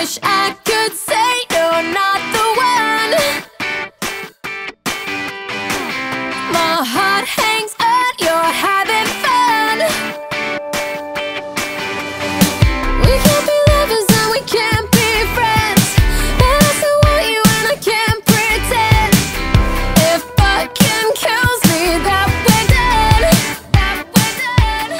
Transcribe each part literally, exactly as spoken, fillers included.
wish I could say you're not the one. My heart hangs on, you're having fun. We can't be lovers and we can't be friends, but I still want you and I can't pretend. If fucking kills me, that we're done, that we're done,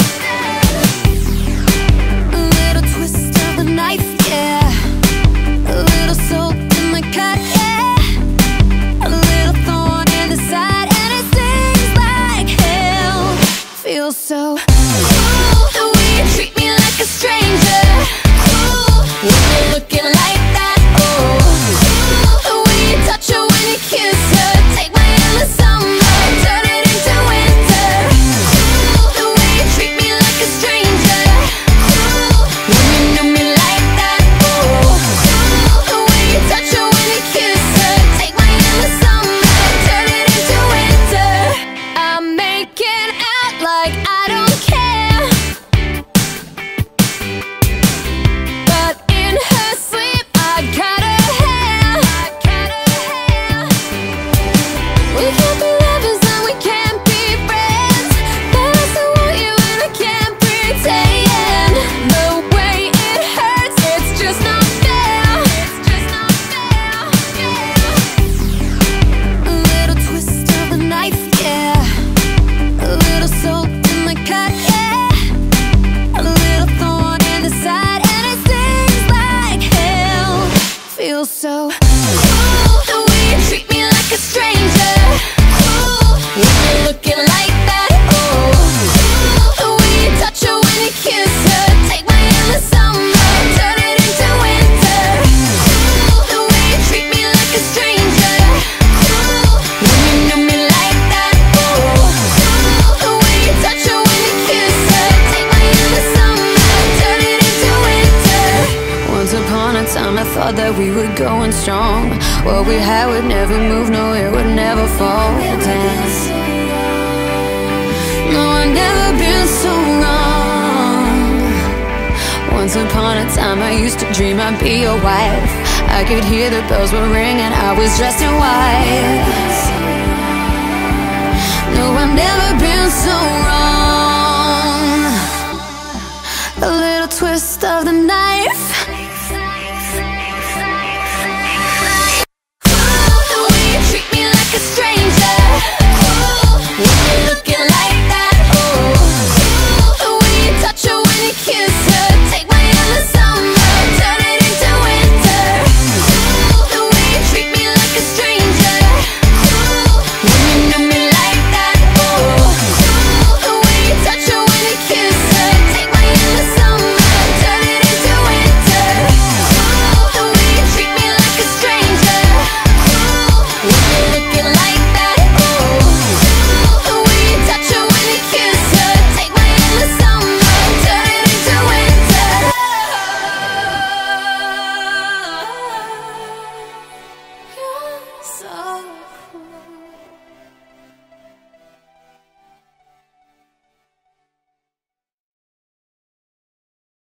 done. A little twist of the knife, yeah. A little salt in the cut, yeah. A little thorn in the side, and it stings like hell. Feels so cruel the way you treat me like a stranger. Cruel when you're looking like that. Oh, cruel the way you touch her when you kiss her. Take my endless summer, turn it into winter. Cruel the way you treat me like a stranger. Cruel when you knew me like that. Oh, cruel the way you touch her when you kiss her. Take my endless summer, turn it into winter. I'm making out like I don't care, but in her sleep I cut her hair. I cut her hair. We can't be lovers and we can't be friends, but I still want you and I can't pretend. The way it hurts, it's just not fair. It's just not fair, yeah. A little twist of a knife, yeah. A little salt in the cut, yeah. A little thorn in the side, and it stings like hell. Feels so cruel the way you treat me like a stranger. Cruel when you're looking like that. Oh, cruel the way you touch her when you kiss her. Take my endless summer, turn it into winter. Cruel the way you treat me like a stranger. Cruel when you knew me like that. Oh, cruel the way you touch her when you kiss her. Take my endless summer, turn it into winter. Once upon a time I thought that we were going strong. What we had would never move, no, it would never fall down. No, I've never been so wrong. Once upon a time I used to dream I'd be your wife. I could hear the bells were ringing, I was dressed in white. No, I've never been so wrong. A little twist of the night,